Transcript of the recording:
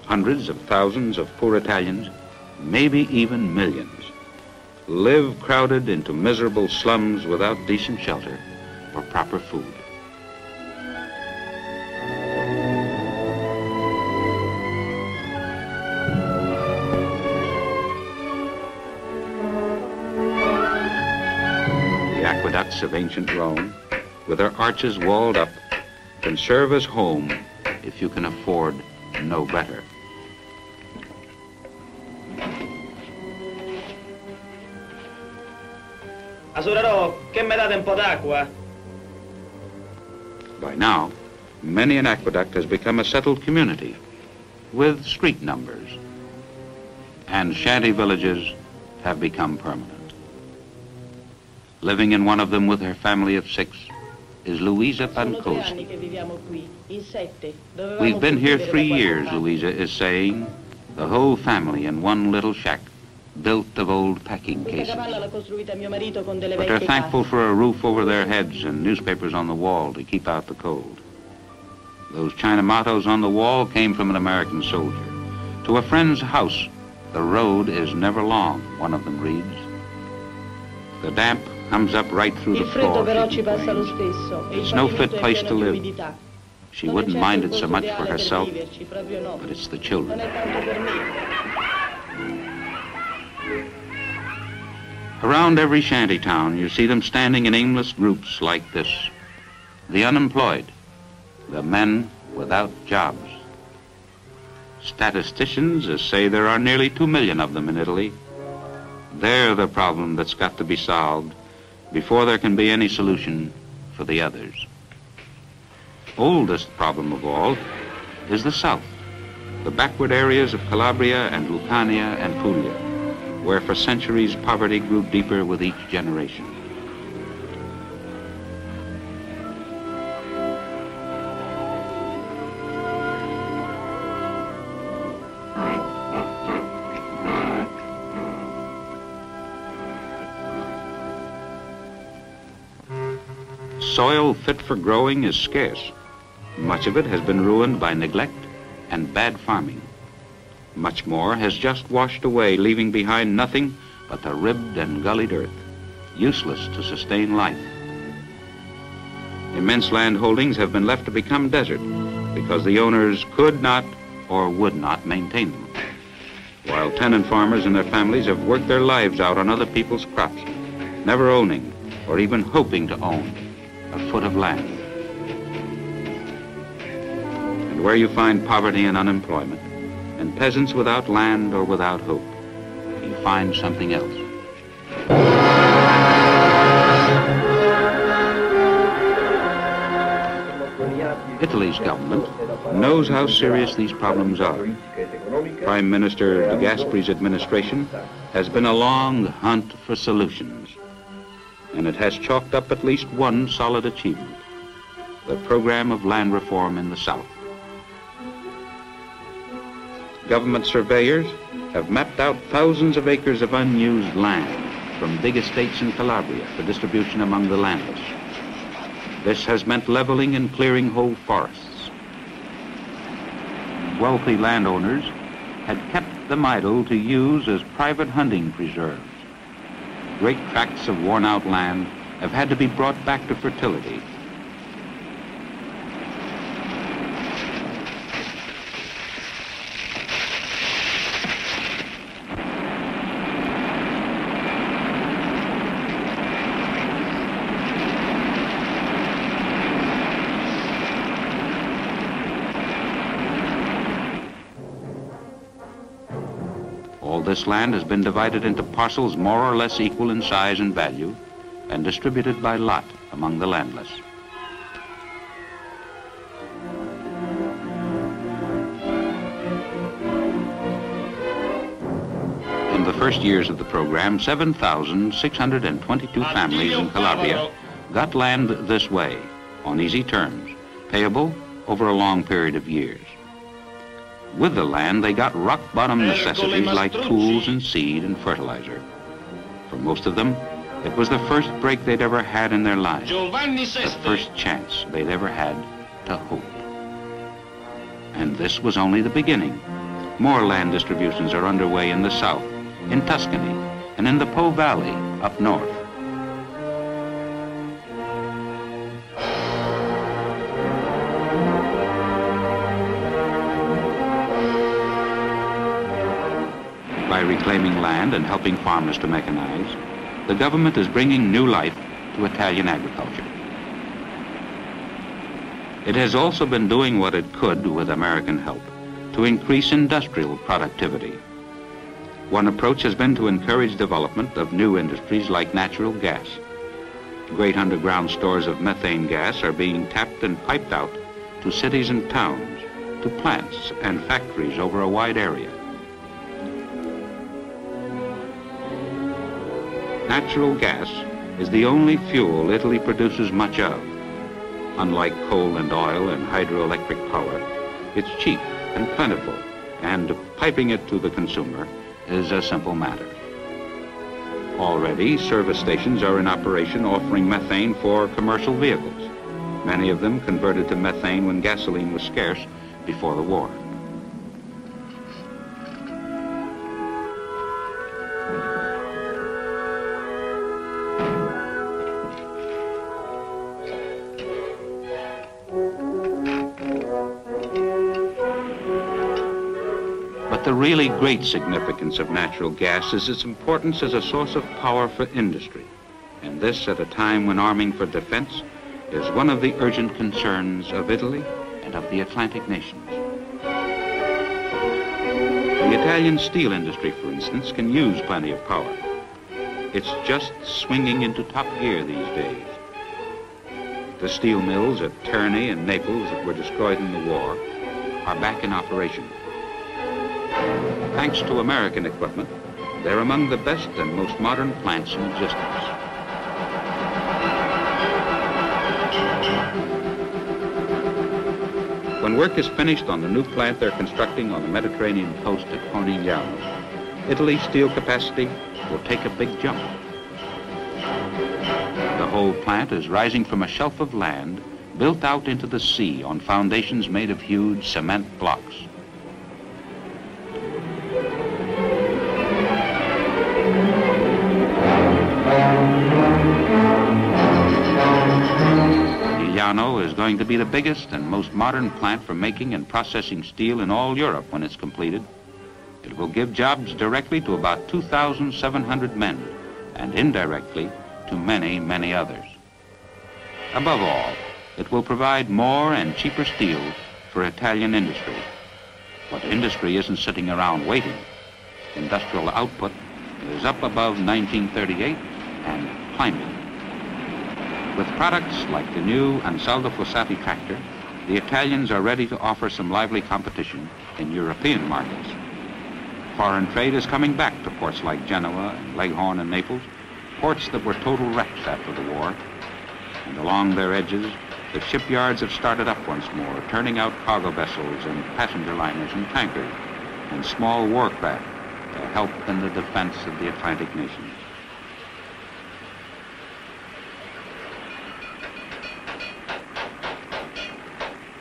Hundreds of thousands of poor Italians, maybe even millions, live crowded into miserable slums without decent shelter or proper food. The aqueducts of ancient Rome, with their arches walled up, can serve as home if you can afford no better. Asurero, che me date un po' d'acqua? By now, many an aqueduct has become a settled community with street numbers, and shanty villages have become permanent. Living in one of them with her family of 6 is Luisa Pancozzi. We've been here 3 years, Luisa is saying, the whole family in one little shack built of old packing cases. But they're thankful for a roof over their heads and newspapers on the wall to keep out the cold. Those China mottos on the wall came from an American soldier. To a friend's house, the road is never long, one of them reads. The damp comes up right through the floor. It's no fit place to live. She wouldn't mind it so much for herself, but it's the children. Around every shanty town, you see them standing in aimless groups like this. The unemployed, the men without jobs. Statisticians say there are nearly 2 million of them in Italy. They're the problem that's got to be solved before there can be any solution for the others. Oldest problem of all is the south, the backward areas of Calabria and Lucania and Puglia, where for centuries poverty grew deeper with each generation. Soil fit for growing is scarce. Much of it has been ruined by neglect and bad farming. Much more has just washed away, leaving behind nothing but the ribbed and gullied earth, useless to sustain life. Immense land holdings have been left to become desert because the owners could not or would not maintain them, while tenant farmers and their families have worked their lives out on other people's crops, never owning or even hoping to own a foot of land. And where you find poverty and unemployment, and peasants without land or without hope, you find something else. Italy's government knows how serious these problems are. Prime Minister De Gaspri's administration has been a long hunt for solutions, and it has chalked up at least one solid achievement: the program of land reform in the South. Government surveyors have mapped out thousands of acres of unused land from big estates in Calabria for distribution among the landless. This has meant leveling and clearing whole forests. Wealthy landowners had kept them idle to use as private hunting preserves. Great tracts of worn-out land have had to be brought back to fertility. All this land has been divided into parcels more or less equal in size and value and distributed by lot among the landless. In the first years of the program, 7,622 families in Calabria got land this way, on easy terms, payable over a long period of years. With the land, they got rock-bottom necessities like tools and seed and fertilizer. For most of them, it was the first break they'd ever had in their lives, the first chance they'd ever had to hope. And this was only the beginning. More land distributions are underway in the south, in Tuscany, and in the Po Valley up north. By reclaiming land and helping farmers to mechanize, the government is bringing new life to Italian agriculture. It has also been doing what it could with American help to increase industrial productivity. One approach has been to encourage development of new industries like natural gas. Great underground stores of methane gas are being tapped and piped out to cities and towns, to plants and factories over a wide area. Natural gas is the only fuel Italy produces much of. Unlike coal and oil and hydroelectric power, it's cheap and plentiful, and piping it to the consumer is a simple matter. Already, service stations are in operation offering methane for commercial vehicles. Many of them converted to methane when gasoline was scarce before the war. The really great significance of natural gas is its importance as a source of power for industry, and this at a time when arming for defense is one of the urgent concerns of Italy and of the Atlantic nations. The Italian steel industry, for instance, can use plenty of power. It's just swinging into top gear these days. The steel mills at Terni and Naples that were destroyed in the war are back in operation. Thanks to American equipment, they're among the best and most modern plants in existence. When work is finished on the new plant they're constructing on the Mediterranean coast at Cornigliano, Italy's steel capacity will take a big jump. The whole plant is rising from a shelf of land built out into the sea on foundations made of huge cement blocks. Cornigliano is going to be the biggest and most modern plant for making and processing steel in all Europe when it's completed. It will give jobs directly to about 2,700 men and indirectly to many, many others. Above all, it will provide more and cheaper steel for Italian industry. But industry isn't sitting around waiting. Industrial output is up above 1938 and climbing. With products like the new Ansaldo Fossati tractor, the Italians are ready to offer some lively competition in European markets. Foreign trade is coming back to ports like Genoa and Leghorn and Naples, ports that were total wrecks after the war. And along their edges, the shipyards have started up once more, turning out cargo vessels and passenger liners and tankers and small warcraft to help in the defense of the Atlantic nations.